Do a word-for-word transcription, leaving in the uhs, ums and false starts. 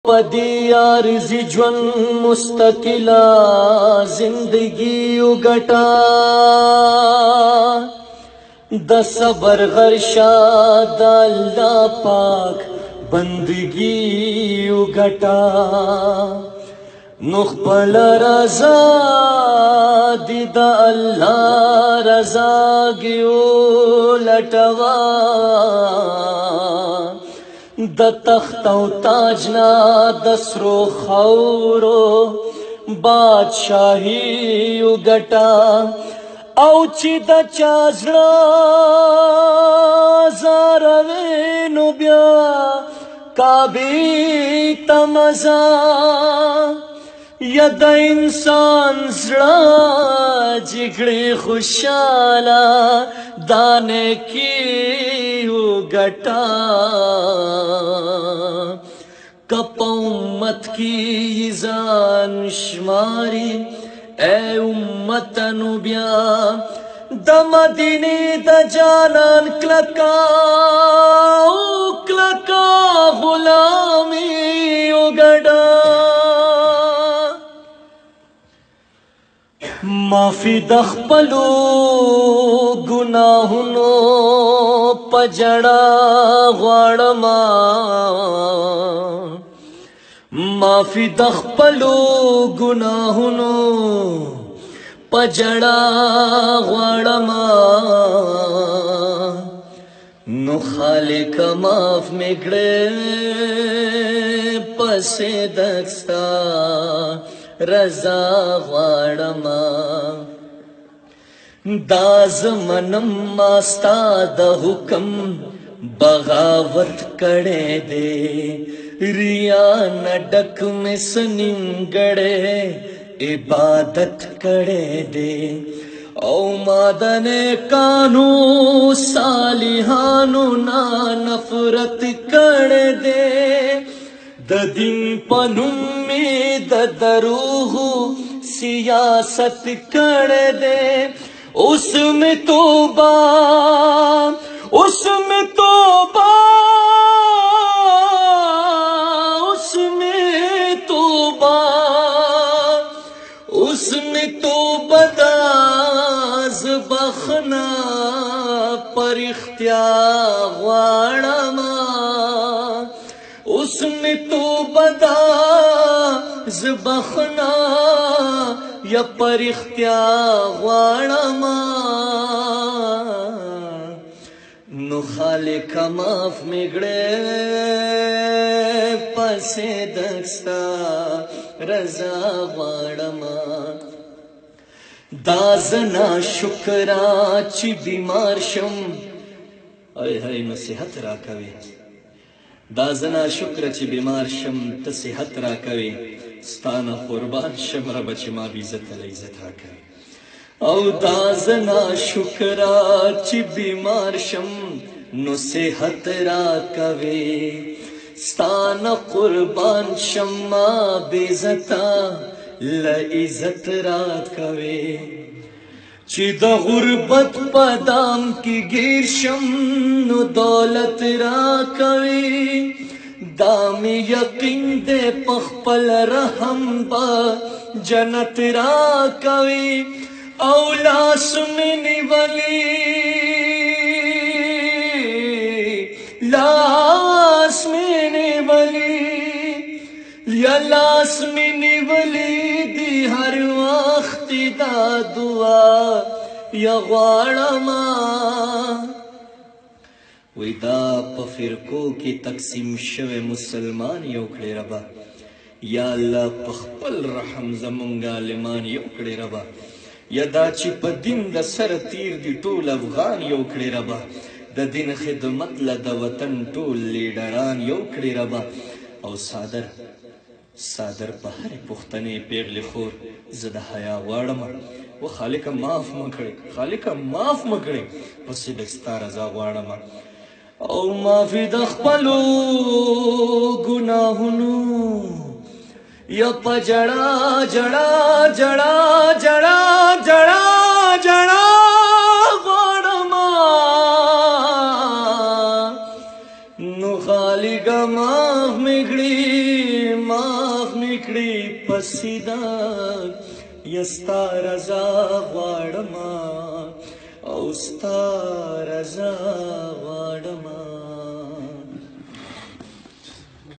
پدی عارضی ژوند مستقلا زندگی وګټا د صبر غرشا د الله پاک بندگی وګټا نو خپل رضا دی د الله رضا گیو لټوا د تخت او تاج نا د سرو خاورو بادشاہی وګټا او چې د چا زړه زاروي نو بیا کابی تمزا یا د انسان زړه جګړې خوشاله دانه کی وګټا کپ امت کی ځان شماري اے امتنو بیا د مدینه د جانان کلکا کلکا غلامی وګړه معافی د خپلو ګناهونو پجړه غواړم معافی د خپلو ګناهونو پجړه غواړم نو خالق معاف میکړه پسې دستا رضا غواړم دا زمنم ماستا د حکم بغاوت کړه دے ریا نډک میں سننګړې عبادت کړه دے او مادن کانو صالحانو نا نفرت کړه دے د دین پنوم می د دروغ سیاست کړه دے اس میں توبہ اس میں توبہ اس میں توبہ اس میں توبہ داز بخنا پر اختیار غواړم اس میں توبہ داز بخنا یا پر اختیار غواړم نو خالق معاف میکړه پسې دستا رضا غواړم دا زنا شکرا چې بیمار شم ای هی نصیحت راکوي دا زنا شکر چې بیمار شم ته صحت راکوي ستانه قربان شم رب چې ما بی عزت له عزت راکوي او دا زنا شکرا چې بیمار شم نو صحت راکوي ستانه قربان شم ما بی عزت له عزت راکوي چې د غربت پدام کې گیر شم نو دولت راکوي دام یقین دے پخپل رحم با جنت راکوي او لاس میں نیولی لاس میں نیولی یا لاس میں نیولی دی ہر وقت دا دعا یا غواړم وی دا په فرقو کې تقسیم شوی مسلمان یو کړی ربا یا الله په خپل رحم زمونږ عالمان یو کړی ربا یا دا چې په دین د سر تیر دی ټول افغان یو کړی ربا د دین خدمت له د وطن ټول لیډران یو کړی ربا او صادر صادر په هر پښتنې پیغلې خور زه د حیا غواړم و خالق معاف مکړي خالق معاف مکړي پسې د ستا رضا غواړم او معافی د خپلو ګناهونو یا په جړا جړا جړا جړا جړا جړا غواړم نو خالق معاف مکړي کړې پسیدا یستا رضا غواړم او ستا رضا غواړم